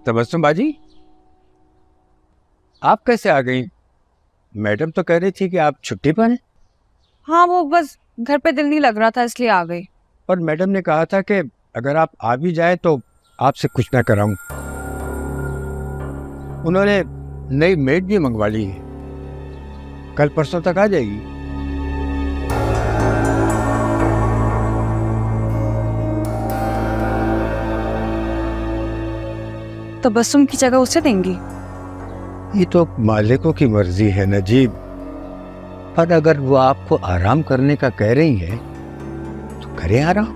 तबस्सुम बाजी, आप कैसे आ गई? मैडम तो कह रही थी कि आप छुट्टी पर हैं। हाँ, वो बस घर पे दिल नहीं लग रहा था इसलिए आ गई। और मैडम ने कहा था कि अगर आप आ भी जाए तो आपसे कुछ ना कराऊं। उन्होंने नई मेड भी मंगवा ली है, कल परसों तक आ जाएगी। तबस्सुम की जगह उसे देंगी? ये तो मालिकों की मर्जी है नजीब, पर अगर वो आपको आराम करने का कह रही है तो करे आराम।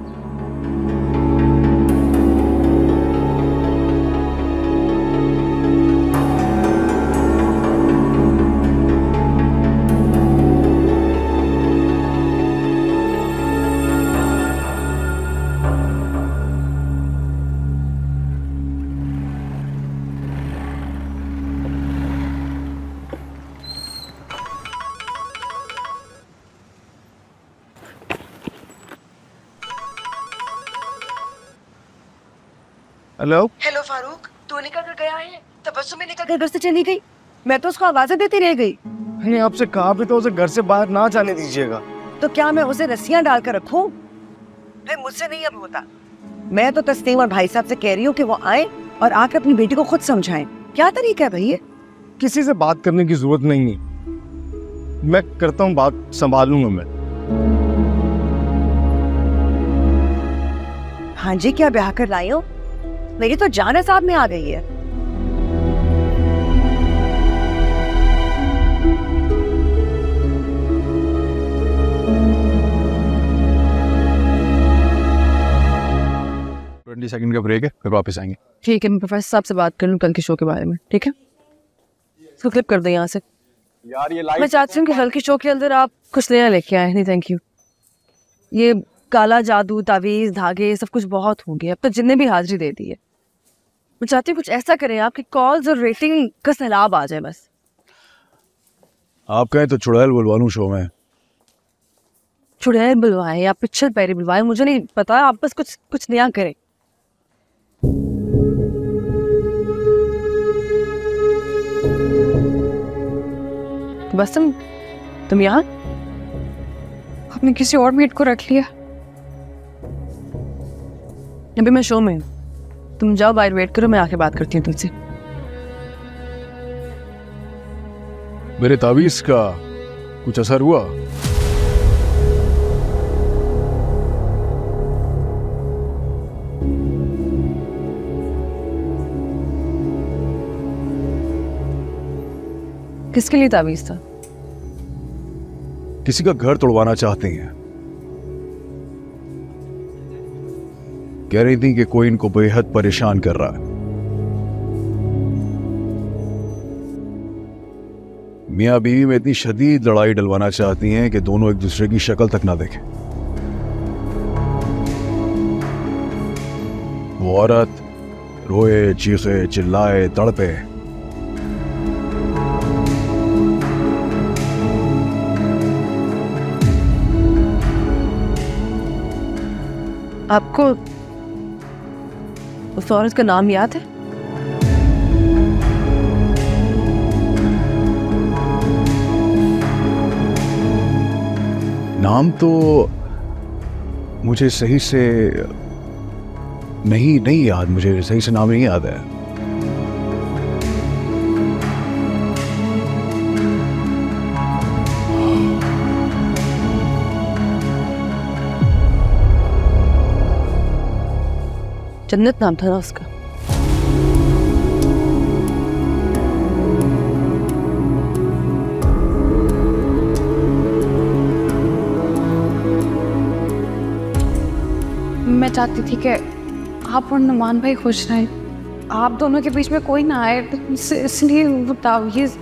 हेलो फारूक, तू निकल कर गया है? तबस्सुम भी निकल कर घर से चली गई। मैं तो उसको आवाजें देती रह गई। मैंने आपसे कहा भी तो उसे घर से बाहर ना जाने दीजिएगा। तो क्या मैं उसे रस्सियां डालकर रखूं? भाई मुझसे नहीं अब होता। मैं तो तस्नीम और भाई साहब से कह रही हूँ कि वो आए और आकर अपनी बेटी को खुद समझाएं। क्या तरीका है भैया? किसी से बात करने की जरूरत नहीं है, मैं करता हूँ बात, संभालूंगा मैं। हाँ जी, क्या ब्याह कर लाई हो? मेरी तो जान साहब में आ गई है। सेकंड का ब्रेक है, फिर वापस आएंगे। ठीक है, मैं प्रोफेसर साहब से बात कर लूँ कल के शो के बारे में। ठीक है, इसको क्लिप कर दो यहाँ से। यार ये मैं चाहती हूँ कि कल के शो के अंदर आप कुछ नया लेके आए। नहीं थैंक यू। ये काला जादू, तावीज, धागे, सब कुछ बहुत हो गया। अब तो जिनने भी हाजिरी दे दी है। मैं चाहती हूँ कुछ ऐसा करें आपकी कॉल्स और रेटिंग का सैलाब आ जाए बस। आप कहें तो चुड़ैल बुलवा लूं शो में। चुड़ैल बुलवाए या पिछल पैरी बुलवाए, मुझे नहीं पता, आप बस कुछ नया करें। तो बस तुम यहाँ? आपने किसी और मेट को रख लिया? अभी मैं शो में हूँ, तुम जाओ बाहर वेट करो, मैं आके बात करती हूँ तुमसे। मेरे तावीज का कुछ असर हुआ? किसके लिए तावीज था? किसी का घर तोड़वाना चाहते हैं। कह रही थी कि कोई इनको बेहद परेशान कर रहा है। मियां बीवी में इतनी शदीद लड़ाई डलवाना चाहती हैं कि दोनों एक दूसरे की शक्ल तक ना देखें। वो औरत रोए, चीखे, चिल्लाए, तड़पे। आपको उस औरत का नाम याद है? नाम तो मुझे सही से नहीं याद, मुझे सही से नाम नहीं याद है। जन्नत नाम था ना उसका। मैं चाहती थी कि आप और नुमान भाई खुश रहें, आप दोनों के बीच में कोई ना आए, इसलिए वो तावीज़।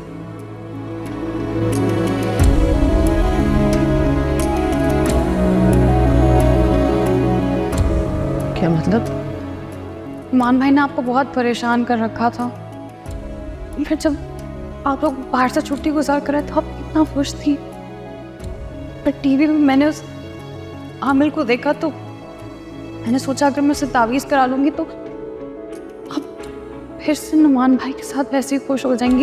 क्या मतलब? नुमान भाई ने आपको बहुत परेशान कर रखा था, फिर जब आप लोग बाहर से छुट्टी गुजार कर रहे थे, आप इतना खुश थी। पर टीवी में मैंने उस आमिर को देखा तो मैंने सोचा अगर मैं उसे तावीज़ करा लूंगी तो आप फिर से नुमान भाई के साथ वैसे ही खुश हो जाएंगी।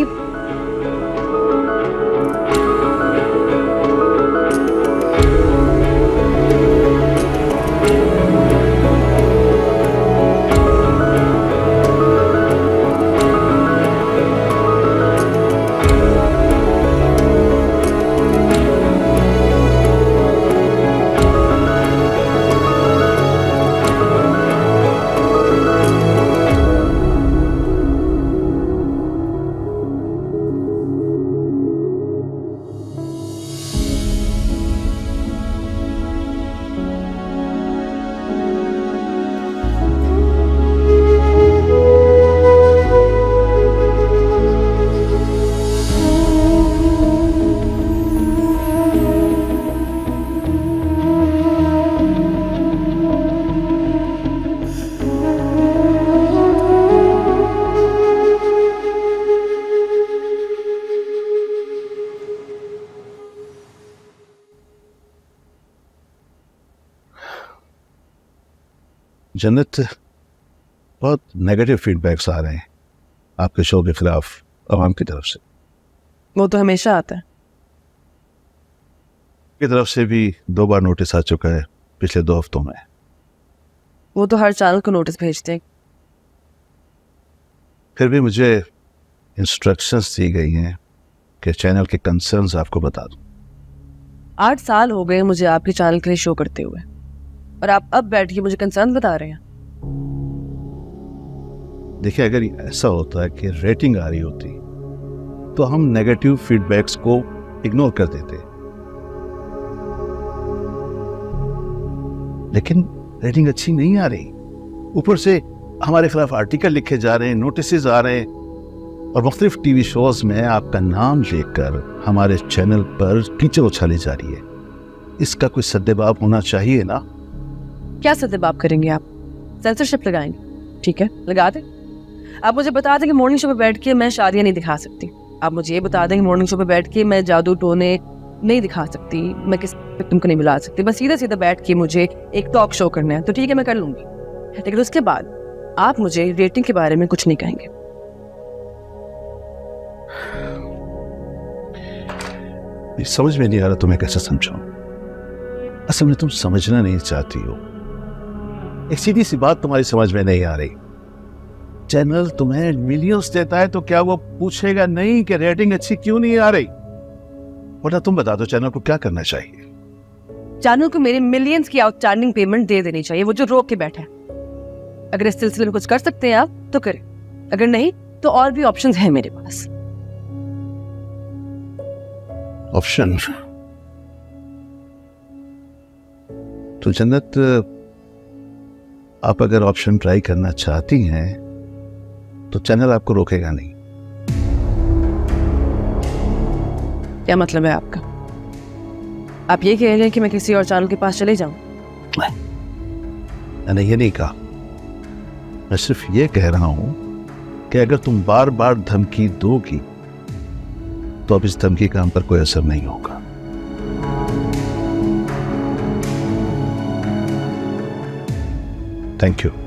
जन्नत, बहुत नेगेटिव फीडबैक्स आ रहे हैं आपके शो के खिलाफ आवाम की तरफ से। वो तो हमेशा आता है। की तरफ से भी 2 बार नोटिस आ चुका है पिछले 2 हफ्तों में। वो तो हर चैनल को नोटिस भेजते हैं। फिर भी मुझे इंस्ट्रक्शंस दी गई हैं कि चैनल के कंसर्न्स आपको बता दूं। 8 साल हो गए मुझे आपके चैनल के लिए शो करते हुए, और आप अब बैठ के मुझे कंसर्न बता रहे हैं। देखिए, अगर ऐसा होता है कि रेटिंग आ रही होती तो हम नेगेटिव फीडबैक्स को इग्नोर कर देते, लेकिन रेटिंग अच्छी नहीं आ रही। ऊपर से हमारे खिलाफ आर्टिकल लिखे जा रहे हैं, नोटिस आ रहे हैं, और मुख्तलिफ टीवी शोज में आपका नाम लेकर हमारे चैनल पर कीचड़ उछाली जा रही है। इसका कोई सद्देबाब होना चाहिए ना। क्या सद्देबाब करेंगे आप? सेंसरशिप लगाएंगे? ठीक है, लगा दें। आप मुझे बता दें कि मॉर्निंग शो पे बैठ के मैं शादियां नहीं दिखा सकती। आप मुझे ये बता दें कि मॉर्निंग शो पे बैठ के मैं जादू टोने नहीं दिखा सकती, मैं किस विक्टिम को नहीं मिला सकती। बस सीधा सीधा बैठ के मुझे एक टॉक शो करना है तो ठीक है, मैं कर लूंगी, लेकिन उसके बाद आप मुझे रेटिंग के बारे में कुछ नहीं कहेंगे। समझ में नहीं आ रहा तुम्हें कैसे समझाऊं। असल में तुम समझना नहीं चाहती हो। एक सीधी सी बात तुम्हारी समझ में नहीं आ रही। चैनल तुम्हें मिलियंस देता है तो क्या वो पूछेगा नहीं कि रेटिंग अच्छी क्यों नहीं आ रही? वरना तुम बता दो चैनल को क्या करना चाहिए। चैनल को मेरे मिलियंस की आउटस्टैंडिंग पेमेंट दे देनी चाहिए, वो जो रोक के बैठा है। अगर इस सिलसिले में कुछ कर सकते हैं आप तो करें, अगर नहीं तो और भी ऑप्शंस हैं मेरे पास। ऑप्शन? तो जन्नत, आप अगर ऑप्शन ट्राई करना चाहती हैं तो चैनल आपको रोकेगा नहीं। क्या मतलब है आपका? आप ये कह रहे हैं कि मैं किसी और चैनल के पास चले जाऊं? मैंने ये नहीं कहा। मैं सिर्फ ये कह रहा हूं कि अगर तुम बार बार धमकी दोगी तो अब इस धमकी का हम पर कोई असर नहीं होगा। Thank you.